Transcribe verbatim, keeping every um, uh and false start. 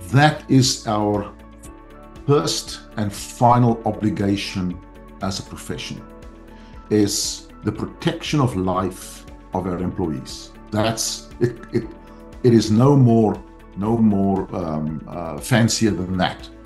that is our first and final obligation as a profession, is the protection of life of our employees. That's it. It, it is no more, no more um, uh, fancier than that.